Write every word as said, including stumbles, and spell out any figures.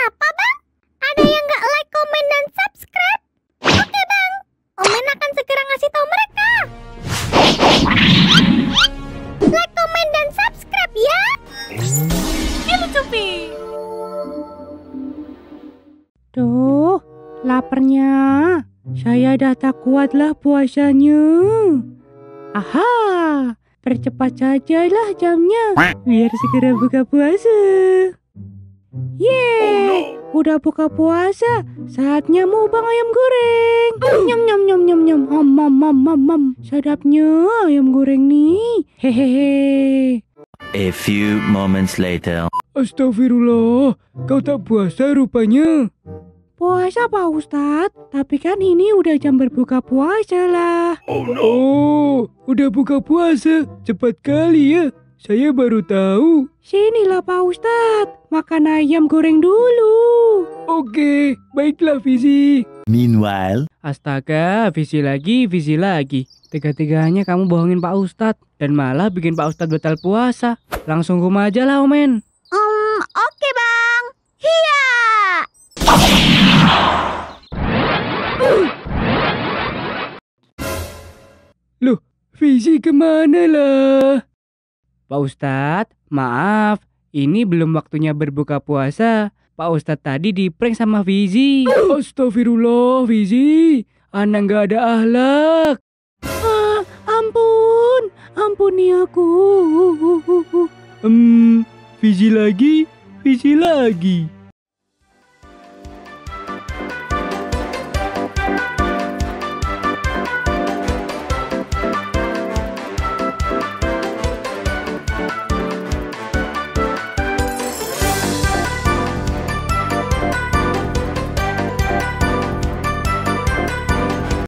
Apa bang? Ada yang nggak like, komen, dan subscribe? Oke bang, Omen akan segera ngasih tahu mereka. Like, komen, dan subscribe ya. Ilucupi. Tuh, laparnya. Saya dah tak kuatlah puasanya. Aha, percepat sajalah jamnya, biar segera buka puasa. Yeay, udah buka puasa, saatnya mukbang ayam goreng. Nyam nyam nyam nyam nyam, om mam mam mam mam. Sedapnya ayam goreng nih. Hehehe. A few moments later. Astagfirullah, kau tak puasa rupanya. Puasa Pak Ustadz, tapi kan ini udah jam berbuka puasa lah. Oh no, oh, udah buka puasa, cepat kali ya. Saya baru tahu. Sinilah Pak Ustadz, makan ayam goreng dulu. Oke, baiklah Fizi. Meanwhile, Astaga, visi lagi, visi lagi. Tiga-tiganya kamu bohongin Pak Ustadz dan malah bikin Pak Ustadz batal puasa. Langsung rumah aja lah, Omen. Um, oke bang. Hiya. Loh, Fizi kemana lah? Pak Ustadz, maaf, ini belum waktunya berbuka puasa. Pak Ustadz tadi di-prank sama Fizi. Astagfirullah Fizi, anak gak ada akhlak. Ah, ampun, ampuni aku. Hmm, Fizi lagi, Fizi lagi.